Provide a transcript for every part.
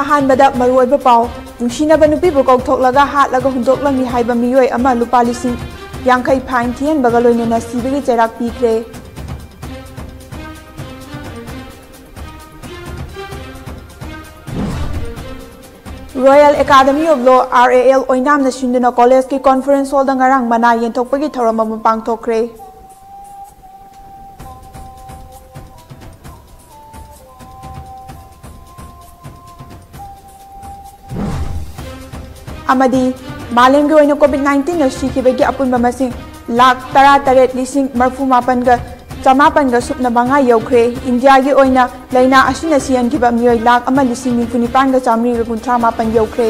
अहानबदा मरुओइबा पाव नुसिनबा नुपीबु कौथोक्लगा हातलगा हुंदोक्लंगी हाइबा मियोय अमा लुपा लिसिंग यांखै फाइन थियनबगा लोइनना सिबिगी चेराक पीख्रे। Royal academy of law RAL ओइनामना सिंदुना कॉलेज की कॉन्फ्रेंस हॉल नगारांग मना येंथोकपगी थौरम अमा पांगथोक्रे। अमदी मालेमगी ओइना कोविड-19 न सिखिबगी अपुनबा मसिंग लाख 13,38,458 सुपना मंगा यौख्रे। इंडिया की ओइना लैना असिना सियनखिबा मियोय लाख 1,94,938 यौख्रे।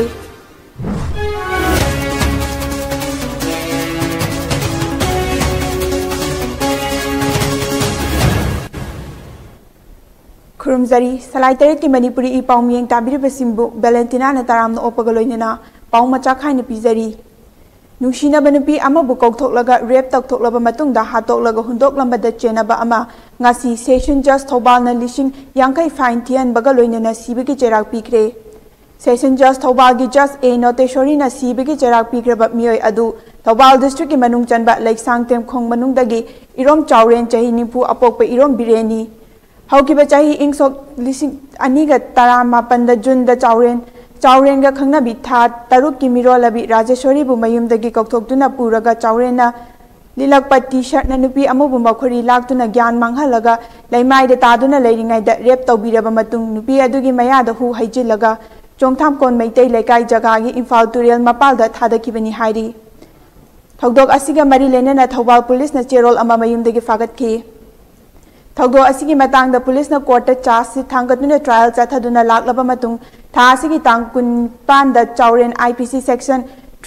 खुरुमजरी सलाई तरेट की मणिपुरी ई पाउ मियंग ताबिरिबसिंबु वेलेंटिना न तारामना ओपगा लोइनना पाउ मचा खाइना पिजरी। नुसिनबा नुपी अमाबु कौथोक्लगा रेप तौथोक्लबा मतुंगदा हातोक्लगा हुंदोक्लंबदा चेनबा अमा ngasi सेशन जज थौबालना लिसिंग यांखै फाइन थियनबगा लोइनना सिबिगी चेराक पीख्रे। सेशन जज थौबालगी जज ए नोटेश्वरीना सिबिगी चेराक पीख्रबा मियोय अदु थौबाल डिस्ट्रिक्ट की मनुंग चनबा लेक्सांग तेमखोंग मनुंगदगी इरोम चावरेन चही निफु अपोक्पा इरोम बिरेनी हौकिबा चही इंगसोक लिसिंग अनिगा 18 जून दा चावरेन का खंगनबी था तरुक की मिरोलबी राजेश्वरी बु मयुमदगी कौथोक्तुना पुरगा चावरेना लिलकपा टी-शर्ट ना नुपी अमुबु मखोरी लाक्तुना ज्ञान मांगहलगा लैमाइदा तादुना लैरिङाइदा रेप तौबिरबा मतुंग नुपी अदुगी मयादा हु हाइजिलगा चोंगथाम कोन मैतै लेकाई जगागी इम्फाल तुरेल मपालदा थादखिबनी हाइरी। थौदोक असिगा मरी लेनेना थौबाल पुलिस ना चेरोल अमा मयुमदगी फागतखि। थौदोक असिगी मतांगदा पुलिस ना कोर्ट चार्ज थांगतुना ट्रायल चथदुना लाक्लबा मतुंग था असिगी तांग 19 चावरेन IPC सेक्शन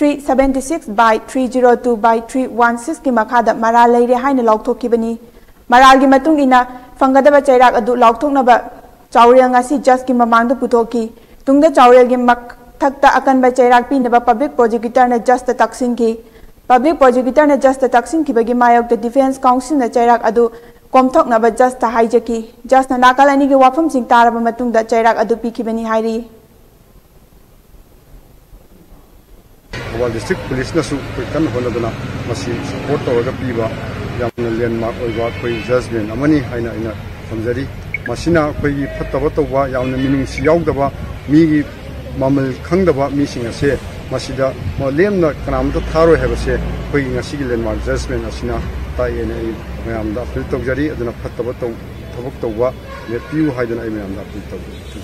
376/302/316 की मखादा मराल लेरे हाइना लौथोखिबनी। मरालगी मतुंग इना फंगदबा चैराक अदु लौथोक्नबा चावरेल ngasi जज की ममांगदा पुथोखि। तुंगदा चावरेलगी मथक्ता अकनबा चैराक पिनबा पब्लिक प्रोसिक्यूटर ने जज तक्सिंखि। पब्लिक प्रोसिक्यूटर ने जज तक्सिंखिबगी मायोक्ता डिफेंस काउंसिल ने चैराक अदु कोमथोक्नबा जज ता हाइजकी। जज ना नाकालानी की वाफम सिंग तारबा मतुंगदा चैराक अदु पिखिबनी हाइरी। थौबाल डिस्ट्रिक्ट पुलिस नसु कन होनदना मसी सपोर्ट तौरगा पीबा यामना लैंडमार्क ओइबा कोई जजमेंट अमनी हाइना इना समजरी मसिना कोई फत्तबा तौबा यामना मिनुंसी यावदबा मीगी ममल खंगदबा मीसिंग असे मसिदा लेमना कनामता थारो हेबसे कोई ngasiगी लैंडमार्क जजमेंट असिना तायेने मयामदा अपील तौजरी अदुना फत्तबा तौ थबक तौबा लेपियु हाइदना मयामदा अपील तौजरी।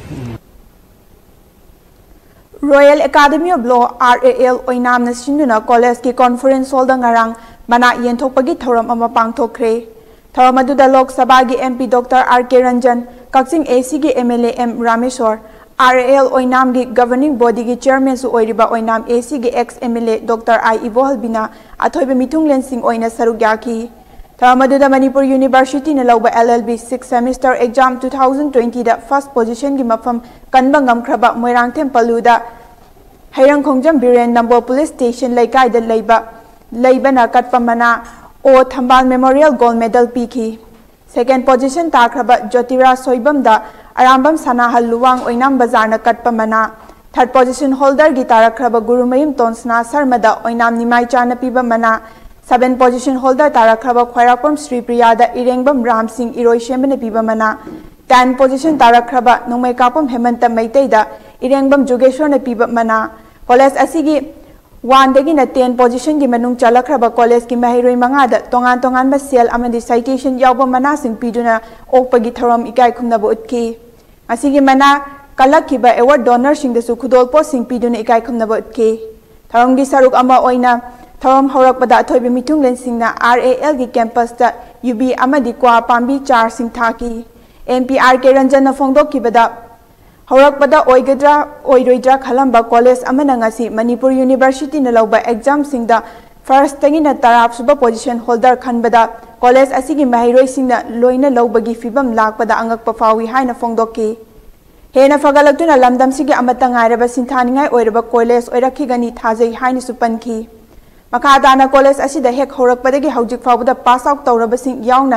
Royal academy of law RAL ओइनामना सिंदुना कॉलेज की कॉन्फ्रेंस हॉल नगारांग मना येंथोकपगी थौरम अमा पांगथोक्रे। थौरम अदुदा लोक सभा की MP doctor RK Ranjan Kakching AC की MLA M Rameshwar RAL Oinam की गवर्निंग बॉडी की चेयरमैन सु ओइरिबा ओइनाम AC की ex MLA डॉक्टर I इबोहलबिना अथोइबे मिथुंगलेनसिंग ओइना सरुक याखि। थौरम अदुदा मणिपुर यूनिवर्सिटी ने लौबा LLB 6th सेमेस्टर एग्जाम 2020 दा फर्स्ट पोजीशन की मफम कनबा ngamkhraba मोइरांगथेम पलुदा हैरंखोंजम बिरेन नंबर पुलिस स्टेशन लेकाइदा लैबना कटपमना O Thambal memorial gold medal पीखी। सेकेंड पोजीशन ताख्रबा ज्योतिराज सोइबमदा अरामबम सनाहल लुवांग ओइनाम बाजार कटपमना। थर्ड पोजीशन होल्डर की तारख्रबा गुरुमयुम तोंसना शर्मादा ओइनाम निमाई चाना पीबमना। 7 पोजीशन होल्डर तारख्रबा ख्वाइराकपम श्रीप्रियादा इरेंगबम राम सिंह इरोइशेमने पीबमना। 10 पोजीशन तारख्रबा नोंमैकापम हेमंत मैतैदा इरेंगबम जुगेश्वर ने पीबमना। कॉलेज असिगी 1 दगी 10 पोजीशन की मनुंग चलख्रबा कॉलेज की महिरोई मंगादा तोंगान तोंगान सेल अमदी साइटेशन यावबा मना सिंग पीदुना ओकपगी थौरम इकाई खुमनबा उतखि। असिगी मना कलखिबा अवार्ड डोनर सिंग दसु खुदोलपो सिंग पीदुना इकाई खुमनबा उतखि। थौरमगी सरुक अमा ओइना थौरम हौरकपदा अथोइबे मिथुंगलेन सिंगना RAL की कैंपस ता UB अमदी क्वा पांबी 4 सिंग थाकी। MP RK रंजन फोंदोखिबदा हौरकपदा ओइगद्रा ओइरोइद्रा खलंबा कॉलेज अमना ngasi मणिपुर यूनिवर्सिटी न लौबा एग्जाम सिंगदा फर्स्ट तगिना ताराब सुबा पोजीशन होल्डर खनबदा कॉलेज असिगी महिरोइ सिंगना लोइना लौबगी फिबम लाकपदा अंगक पफावी हाइना फोंदोकी। हेना फगलक्तुना लमदम सिगी अमता ngairaba सिंथानिंगाई ओइरबा कॉलेज ओइरखिगनी थाजै हाइना सुपनखि। मखादाना कॉलेज असिदा हेक हौरकपदगी हौजिक फावबदा पास आउट तौरबसिंग यावना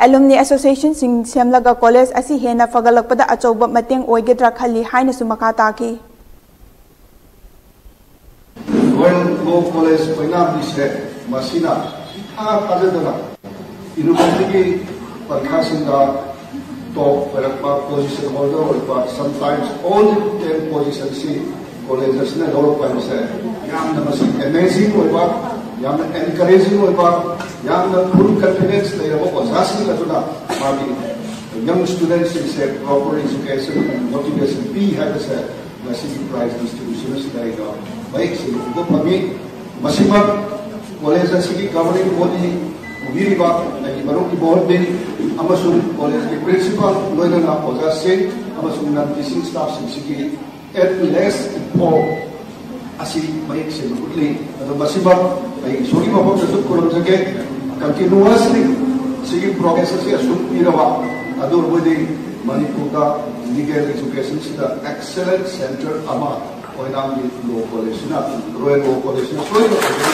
Alumni Association sing semlaga college asi hena fagalakpada achauba mateng oigedra khali haina su makha taki. Royal Law College Painam District Masina Ita Kajadana University Parkasinda top position holder but sometimes all the 10 positions see colleges na lower points yam na mas amazing oiba yam na encouraging oiba yam na full confidence na yabo osasi na tuna magi young students is a proper education and motivation be have a message prize distribution is like baik sih untuk kami masih college segi governing body Viriba, lagi baru di board dari amasung college ke principal, loinan na oja sing, amasung nan teaching staff sigi at less for asih baik sih utli atau masih baik sorry bapak tetap kurang jaga continuously sigi progress sih asum irawa adur bodi Manipur ka legal education sida excellent center ama oinam di law college na Royal Law College na sorry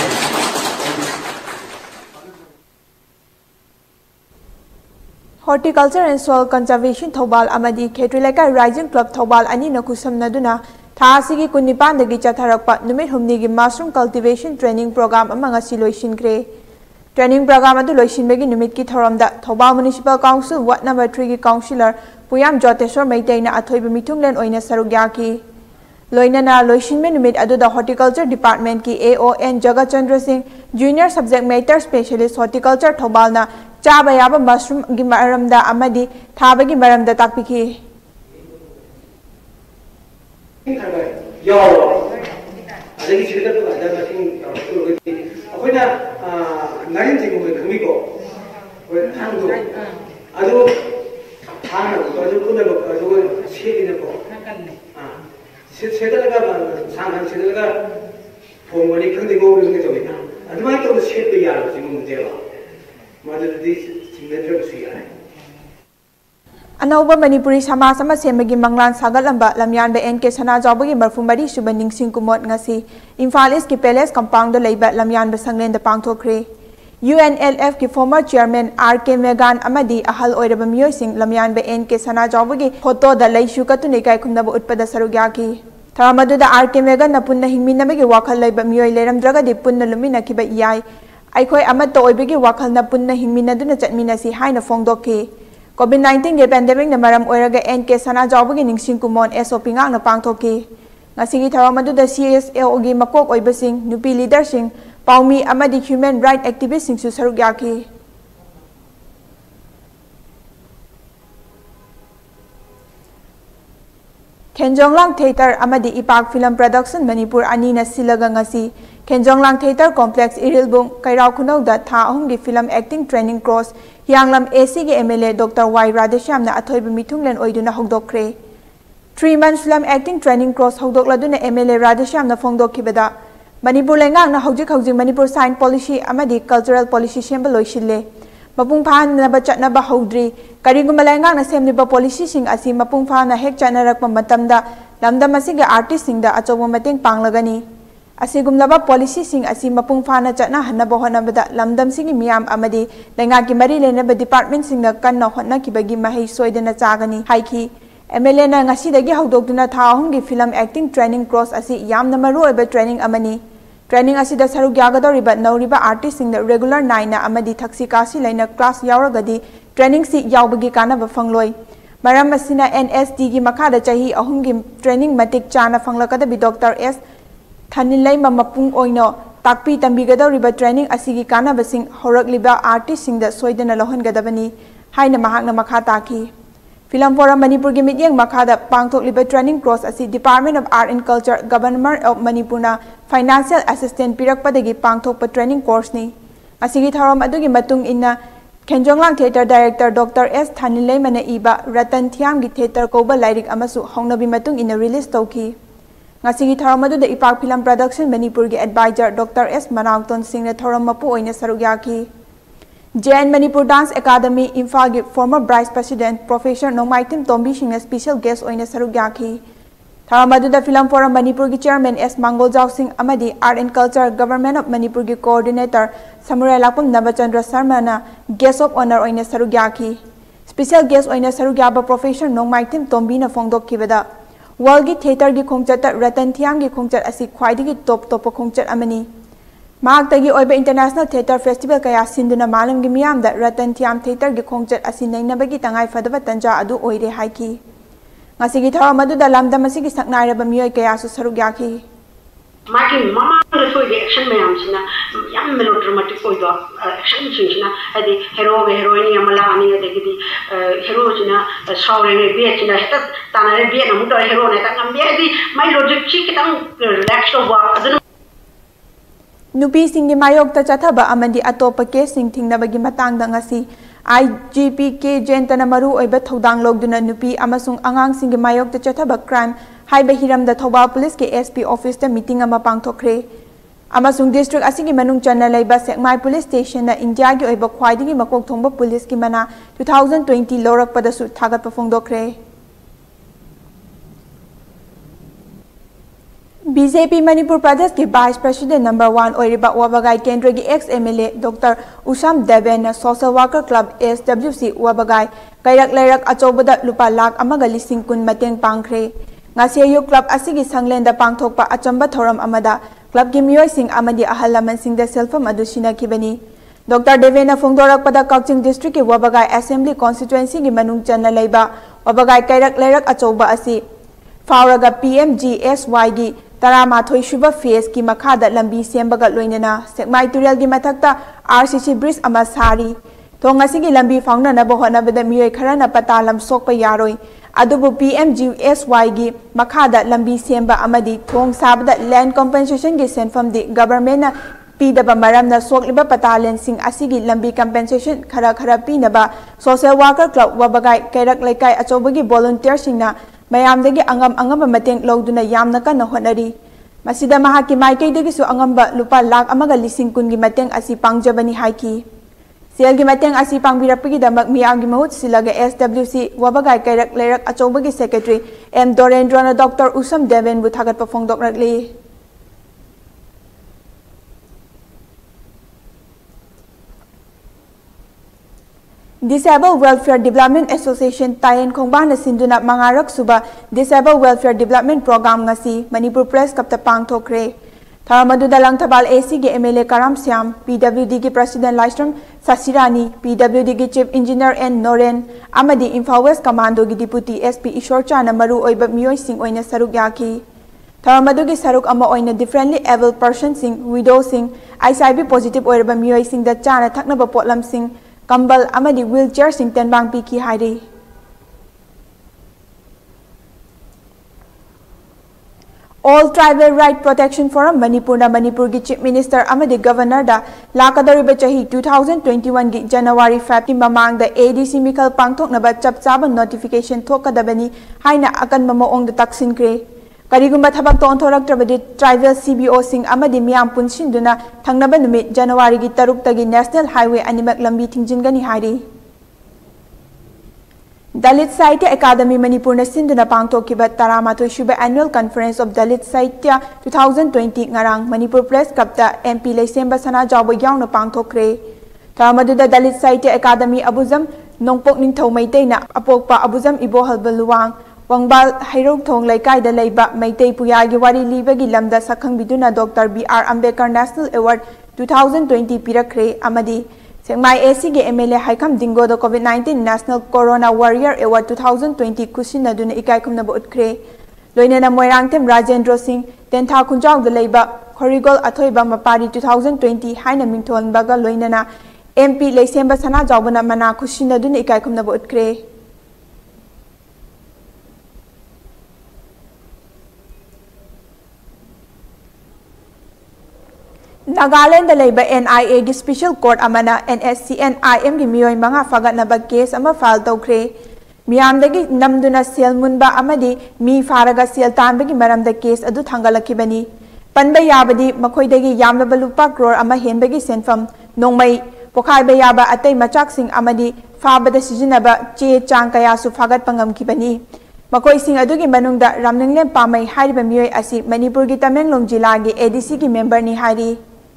Horticulture and Soil Conservation Thobal Amadi Khetrileka Rising Club Thobal Ani Nakusam Naduna Thasigi Kunipan the Gichatharakpa Numit Humnigi Mushroom Cultivation Training Program among a Siloishin Gray. Training program at the Loishin Begi Numit Thoram that Thobal Municipal Council, what number 3 councillor, Puyam Joteshwar Maitena Atoiba Mitunglan Oina Sarugyaki. Loinana Loishin Numit Adu the Horticulture Department ki AON Jagat Chandra Singh, Junior Subject Matter Specialist Horticulture Thobalna. Chaba yaba mushroom gi maramda amadi thaba gi maramda takpiki yo adagi chirda to ada masing akoina narin jingu me khumi ko thang do adu thang do adu kunna ko adu shedi ne ko shedalaga sang shedalaga phomani khandi go ngi to ina adu mai to shedi ya jingu deba Anauba Manipuri sama sama semagi manglan sagalamba lamyan be NK sana jawbagi marfumari subaning singkumot ngasi Imphal East ki Palace compound da leiba lamyan be sanglen da pangthokre UNLF ki former chairman RK Megan amadi ahal oiraba miyoy sing lamyan be NK sana jawbagi photo da leishu katune kai khumnaba utpada sarugyaki tharamadu da RK Megan na punna hingminabagi wakhal leiba miyoy leramdraga de punna lumina kiba iyai Aikoi amat to oibigi wakal na punna hingminaduna chatminasi haina fongdoki COVID-19 ge pandemic na maram oiraga NK sana jawbagi ningsing kumon SOP ngang na pangthoki ngasigi tharamadu da CSO gi makok oibasing nupi leader sing paumi amadi human right activist sing su sarugyaki Kenjonglang Theater amadi Ipak Film Production Manipur anina silaga ngasi Kenjonglang Theater Complex Irilbung Kairao Khunau da tha ahum gi film acting training course Yanglam AC gi MLA Dr. Y Radheshyam na athoiba mithunglen oiduna hogdokre 3 months film acting training course hogdokladuna MLA Radheshyam na fongdokkibada Manipur lengang na hojik Manipur sign policy amadi cultural policy sembal loisille Mapung phan na ba chatna ba hodri kariguma lengang na semniba policy sing asi mapung phan na hek chanarak matamda lamdam asige artist sing da achoba mateng panglagani asigumlaba policy sing asi mapung phan na chatna hanaba honabada lamdam sigi miyam amadi lenga ki mari lenaba department sing na kanna hotna ki bagi mahai soidana chagani haiki MLA na ngasi dagi hodokduna tha ahum gi film acting training course asi yamna maru oba training amani Training asida saruk yagadoriba nauriba artist sing the regular 9 na amadi thaksi kasi laina class yauragadi training si yaubagi kanaba fangloi maram asina NSD gi makhada chahi ahum gi training matik chana fanglakada bi Dr. S Thanilai mamapung oino takpi tambigadoriba training asigi kanaba sing horagliba artist sing the soidana lohan gadabani haina mahakna makha taki Film Forum Manipur gi midyang makhada pangthokliba training course asi Department of Art and Culture Government of Manipur na financial assistant pirakpadagi pangthokpa training course ni asigi tharom adugi matung inna Kenjonglang Theater Director Dr. S Thanilai mana iba Ratan Thiam gi theater koba lairik amasu hongnabi matung inna release tauki ngasigi tharom adu da Ipak Film Production Manipur gi advisor Dr. S Manangton Singh na tharom mapu oina sarugyaki Jain Manipur Dance Academy Imphal former Vice President Professor Nongmaitim Tombi Singh special guest oina sarugyaki Tharamadu Film Forum Manipur ki Chairman S. Mangoljao Singh amadi Art and Culture Government of Manipur ki Coordinator Samurai Lakpam Nabachandra Sarma na Guest of Honor oina sarugyaki. Special guest oina sarugyaba Professor Nongmai Tim Tombi na phongdokkibada World ki Theater ki khongchat Ratan Thiam ki khongchat asi khwaidagi top khongchat amani. Mahagtagi oiba International Theater Festival kaya sinduna malam gi miyamda Ratan Thiam Theater ki khongchat asi nainabagi tangai fadaba tanja adu oire haiki. Ngasigi tharam adu da lamdam asigi saknairaba miyoi kaya su sarugyaki. Making mama the action mayamsina yam melodramatic action sina adi hero heroine yamalani adegidi hero jina shawre be china heta tanare be namuto hero ne ta ngambe adi my logic chi kitang relaxed wa Nupi singi mayok ta chathaba amandi atopa ke sing thingnabagi matangda ngasi IGPK jentana maru oiba thodang logduna nupi amasung angang singi mayok ta chathaba crime Haiba Hiramda Thobal Police ke SP office ta meeting ama pangthokre amasung district asigi manung chana laiba Sekmai Police Station na India gi oiba khwaidigi makok thongba police ki mana 2020 lorak pada su thagat pa phongdokre BJP Manipur Pradesh ke Vice President number 1 oiriba Wabagai Kendra gi ex MLA Dr. Usam Deven na Social Worker Club SWC Wabagai kairak lairak achobada lupa lakh amaga lising kun mateng pangkhre Ngasiyo club asigi sanglenda pangthokpa achamba thoram amada club gi miyoi sing amadi ahal laman sing da selfam adu sinakibani Dr. Devena Phongdorak pada Kawching District ki Wabagai Assembly Constituency gi manung channa leiba Wabagai kairak lairak achoba asi fauraga PMGSY gi Taramathoi shuba phase ki makhada lambi sembaga loinana Sekmai Turel gi mathakta RCC bridge ama sari thong asigi lambi faungna na bohona beda miyoi kharana pata lam sokpa yaroi Adubu PMGSY gi makhada lambi semba amadi thong sabda land compensation gi senfam di government na pidaba maramna sokliba patalen sing asigi lambi compensation khara pinaba social worker club Wabagai kairak laikai achobagi volunteer singna mayamdagi angam mateng logduna yamna kana honari masida mahaki maikei dagi su angamba lupa lakh amaga lising kun gi mateng asi pangjabani haiki Sialgi mateng asi pangbirapagi damak miyamgi mahut silaga SWC Wabagai kairak lairak achobagi secretary M Dorendra na Dr. Usam Deven bu thagat pa phongdok rakli Disabled Welfare Development Association Tayen Khongbana Sinduna Mangarak Suba Disabled Welfare Development Program ngasi Manipur Press kapta pangthokre Tharamadu dalang thabal AC ge MLA Karam Syam PWD ge President Laistrom Sasirani PWD ge Chief Engineer N Noren amadi Imphal West Commando ge Deputy SP Ishorcha na maru oiba miyoi sing oina saruk yaki Tharamadu ge saruk ama oina differently able person sing widow sing ICIB positive oirba miyoi sing da chana thaknaba potlam sing kambal amadi wheelchair sing tenbang pi ki hairi All Tribal Right Protection Forum Manipur na Manipur gi Chief Minister amadi Governor da lakadariba chahi 2021 gi January 5 mamang da ADC Mikal pangthok na ba chap chaba notification thokadabani haina akan mamoong da taksinkre karigumba thabak ton thorak trabadi tribal CBO sing amadi miyam punsinduna thangnaba numit January gi 3 tagi National Highway animak lambi thingjingani hari Dalit Sahitya Academy Manipur na sinduna pangthokiba Taramathoi Shuba Annual Conference of Dalit Sahitya 2020 ngarang Manipur Press kapta MP Leisemba Sana Jawba yauna pangthokre Taramadu da Dalit Sahitya Academy Abuzam Nongpok Ningthau Maitai na apokpa Abuzam Ibo Halbaluwang Wangbal Hairok Thong Laikai da Leiba Maitai Puyagi Wari Libagi Lamda Sakhang Biduna Dr. B.R. Ambedkar National Award 2020 pirakre amadi Sekmai AC ge MLA Haikam Dingo da COVID-19 National Corona Warrior Award 2020 kusina duna ikai kumna bo utkre loinana Moirangtem Rajendra Singh Tentha Khunjaw da leiba Khorigol Athoiba Mapari 2020 haina mingthon baga loinana MP Leisemba Sana Jawbana mana kusina duna ikai kumna bo utkre Nagaland laiba NIA gi Special Court amana NSCN-IM gi miyoi manga fagatnaba case ama file tawkre miyamdagi namduna sel munba amadi mi faraga sel tanbagi maramda case adu thangalakibani panba yabadi makoidagi yamlaba lupa crore ama henbagi senfam nongmai pokhaiba yaba atai machak sing amadi fabada sijinaba che chang kaya su fagat pangam kibani मकोइसिंग अदुगी मनुंगदा रामनिंगलेम पामई हारिबा मियोय असि मणिपुर की तमेंगलोंग जिला की एडीसी की मेंबर नि हारी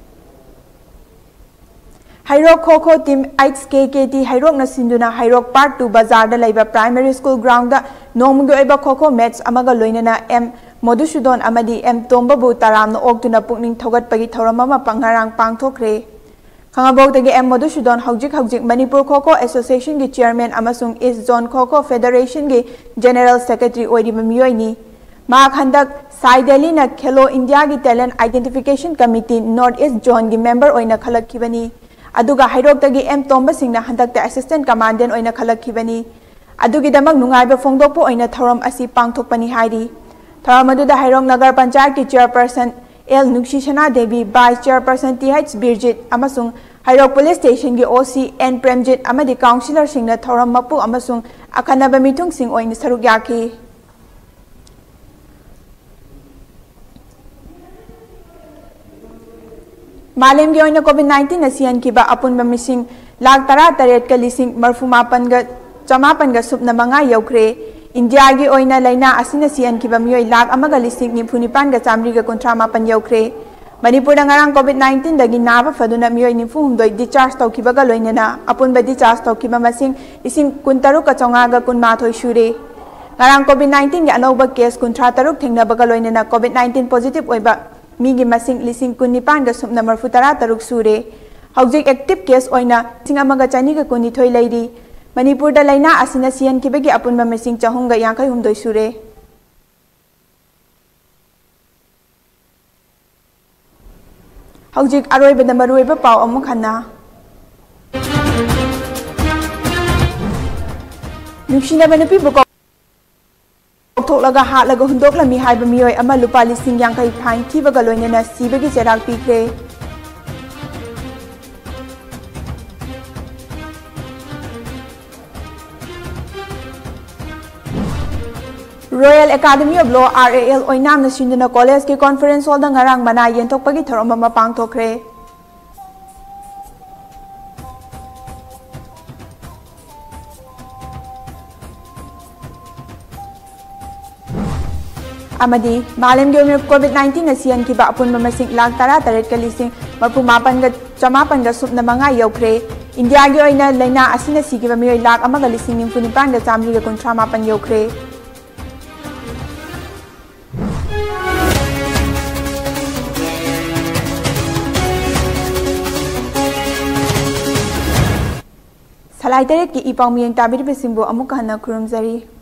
हाइरोक खो टीम 8KKT हाइरोक न सिंदुना हाइरोक पार्ट 2 बाजार दा लेबा प्राइमरी स्कूल ग्राउंड दा नोंगगो एबा खो मैच अमगा लोइनना एम मधुसूदन अमदी एम तोंबबु तारामन ओक्तुना पुकनिंग थौगटपगी थौरम अमा पंगारांग पांगथोखरे खंगाबोगदगी एम मधुसूदन हौजिक मणिपुर खो एसोसिएशन की चेयरमैन अमसुंग ईस्ट जोन खो फेडरेशन की जनरल सेक्रेटरी ओइरिबा मियोयनी मा खंदक साई दिल्ली न खेलो इंडिया की talent identification committee north east zone की मेंबर ओइना खलखिबनी अदुगा हाइरोकदगी एम तोंबा सिंगना हंदकते असिस्टेंट कमांडेंट ओइना खलखिबनी अदुगिदमक नुंगाइबा फोंदोकपो ओइना थौरम असि पांगथोकपनी हाइरी थौरम अदुदा हाइरोक नगर पंचायत की chairperson L Nuksisana Devi vice chairperson TH Birjit अमसुंग हाइरोक पुलिस स्टेशन की OC एन प्रेमजित अमदी काउंसिलर सिंगना थौरम मपु अमसुंग अखनबा मिथुंग सिंग ओइना सरुक याखी मालेम के कोविड-19 असियन की अपुन मिसिंग लाख 13 का लिसिंग मरफुमापन चमापन सुपना मंगा यौख्रे इंडिया की ओइना लाइना असिन सियन की मियोय लाख अमगा लिसिंग निफुनिपान चामरी कुंथ्रा मापन यौख्रे मणिपुर नगारांग कोविड-19 दगी नाब फदुना मियोय निफुहुमदोय डिचार्ज तौखिबगा लोइनना अपुन डिचार्ज तौखिबा मसिंग लिसिंग 13,919 सुरे ngarang COVID-19 के अनौबा केस 13 थेंगनबगा लोइनना COVID-19 पॉजिटिव ओइबा मीगी मसिंग लिसिंग 19 गा सुपना मरफु 13 सुरे हौजिक एक्टिव केस ओइना सिंग अमगा चानी गा 19 लैरी मणिपुर दा लाइना असिना सियन किबगी अपुनबा मसिंग 452 सुरे हौजिक अरोइबदा मरुइबा पाव अमुक हन्ना नुक्सिनाबा नुपीबु थोलगा हालगा हुंदोकलमी हाइबा मियोय अमा लुपा लिसिंग यांkai फाइन थीबगा लोइनना सीबगी चेराग पीख्रे royal academy of law RAL Oinam सिंदना कॉलेज के कॉन्फ्रेंस हॉल नगारांग मना येंथोकपगी थोरम अमा पांगथोखरे अमदी मालेम के कोविड-19 असियन की अपुन मसिंग लाख 13 का लिसिंग मरफु मापन चमापन सुपना मंगा यौख्रे इंडिया की ओइना लाइना असिना सिगिबा मियोय लाख अमगा लिसिंग 19 चामरी कुंथ्रा मापन यौख्रे सलाई तरेट की इपांग मियंग ताबिरबे सिंबो अमुक हन्ना खुरुमजरी।